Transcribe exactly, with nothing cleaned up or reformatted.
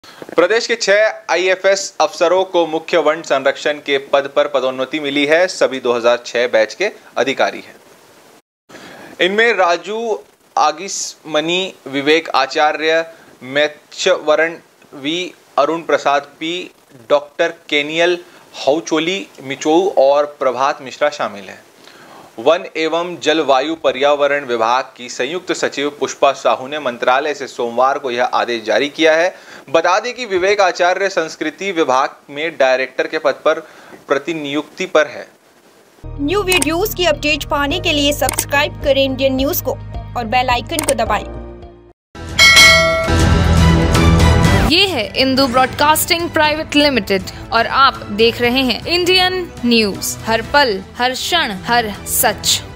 प्रदेश के छह I F S अफसरों को मुख्य वन संरक्षण के पद पर पदोन्नति मिली है। सभी दो हज़ार छह बैच के अधिकारी हैं। इनमें राजू आगिसमनी, विवेक आचार्य, मैथ्यवरण V, Arun Prasad P, doctor केनियल हौचोली मिचोऊ और प्रभात मिश्रा शामिल हैं। वन एवं जलवायु पर्यावरण विभाग की संयुक्त सचिव पुष्पा साहू ने मंत्रालय से सोमवार को यह आदेश जारी किया है। बता दें कि विवेक आचार्य संस्कृति विभाग में डायरेक्टर के पद पर प्रतिनियुक्ति पर है। न्यू वीडियोस की अपडेट पाने के लिए सब्सक्राइब करें इंडियन न्यूज को और बेल आइकन को दबाएं। ये है इंदू ब्रॉडकास्टिंग प्राइवेट लिमिटेड और आप देख रहे हैं इंडियन न्यूज, हर पल, हर क्षण, हर सच।